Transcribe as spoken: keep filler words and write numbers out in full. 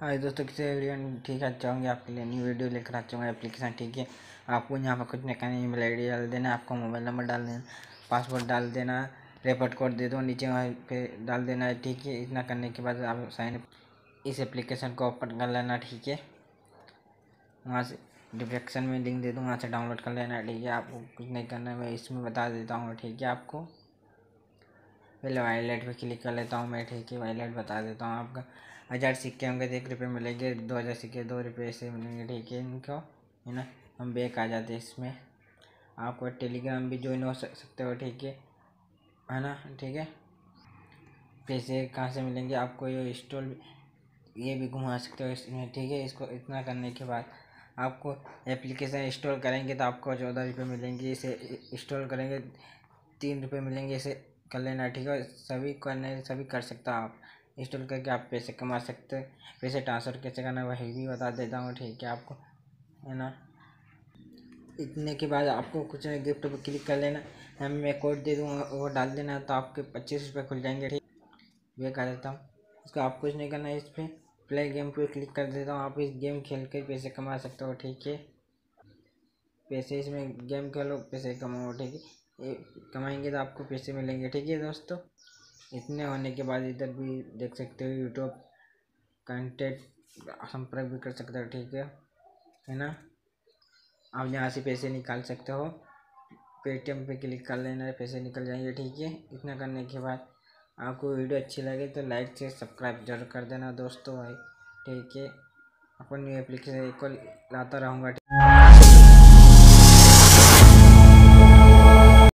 हाय दोस्तों, किसी वीडियो ठीक है चाहूँगी आपके लिए न्यू वीडियो लेकर आ चाहूँगा एप्लीकेशन। ठीक है, आपको यहाँ पर कुछ नहीं करना, ईमेल आई डी डाल देना, आपको मोबाइल नंबर डाल देना, पासवर्ड डाल देना, रेफर कोड दे दो नीचे वहाँ पे डाल देना है। ठीक है, इतना करने के बाद आप साइन इस एप्लीकेशन को ओपन कर लेना। ठीक है, वहाँ से डिस्क्रिप्शन में लिंक दे दूँ, वहाँ से डाउनलोड कर लेना। ठीक है, आपको कुछ नहीं करना, मैं इसमें बता देता हूँ। ठीक है, आपको पहले वॉलेट पे क्लिक कर लेता हूँ मैं। ठीक है, वॉलेट बता देता हूँ। आपका हज़ार सिक्के होंगे तो एक रुपये मिलेंगे, दो हज़ार सिक्के दो रुपये से मिलेंगे। ठीक है, इनको है ना, हम बैक आ जाते हैं इसमें। आपको टेलीग्राम भी ज्वाइन हो सकते हो। ठीक है है ना। ठीक है, पैसे कहाँ से मिलेंगे आपको, ये स्टॉल ये भी घुमा सकते हो इसमें। ठीक है, इसको इतना करने के बाद आपको एप्लीकेशन इंस्टॉल करेंगे तो आपको चौदह रुपये मिलेंगे। इसे इंस्टॉल करेंगे तीन रुपये मिलेंगे। इसे कर लेना। ठीक है, सभी करने सभी कर सकते हो आप। इंस्टॉल करके आप पैसे कमा सकते हैं। पैसे ट्रांसफ़र कैसे करना वही भी बता देता हूँ। ठीक है, आपको है ना। इतने के बाद आपको कुछ गिफ्ट पर क्लिक कर लेना, हम मैं कोड दे दूँगा, वो डाल देना तो आपके पच्चीस रुपये खुल जाएंगे। ठीक, वे कर देता हूँ। इसको आप कुछ नहीं करना है, इस पर प्ले गेम पे क्लिक कर देता हूँ। आप इस गेम खेल कर पैसे कमा सकते हो। ठीक है, पैसे इसमें गेम खेलो, पैसे कमाओ। ठीक है, ये कमाएंगे तो आपको पैसे मिलेंगे। ठीक है दोस्तों, इतने होने के बाद इधर भी देख सकते हो यूट्यूब कंटेंट संपर्क भी कर सकते हो। ठीक है है ना। आप यहाँ से पैसे निकाल सकते हो, पेटीएम पे क्लिक कर लेना, पैसे निकल जाएंगे। ठीक है, इतना करने के बाद आपको वीडियो अच्छी लगे तो लाइक से सब्सक्राइब जरूर कर देना दोस्तों भाई। ठीक है, अपन न्यू एप्लीकेशन को लाता रहूँगा।